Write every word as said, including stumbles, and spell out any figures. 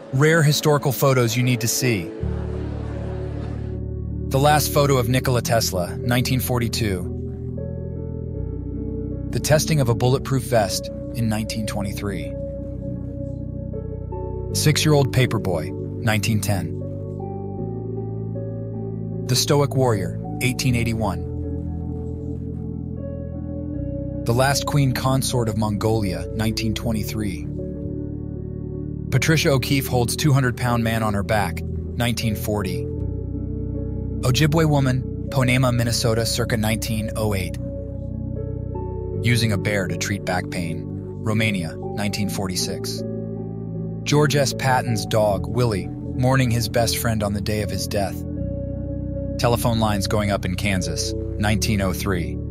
Rare historical photos you need to see. The last photo of Nikola Tesla, nineteen forty-two. The testing of a bulletproof vest in nineteen twenty-three. Six-year-old paperboy, nineteen ten. The Stoic Warrior, eighteen eighty-one. The Last Queen Consort of Mongolia, nineteen twenty-three. Patricia O'Keeffe holds two hundred pound man on her back, nineteen forty. Ojibwe woman, Ponema, Minnesota, circa nineteen oh eight. Using a bear to treat back pain, Romania, nineteen forty-six. George S. Patton's dog, Willie, mourning his best friend on the day of his death. Telephone lines going up in Kansas, nineteen oh three.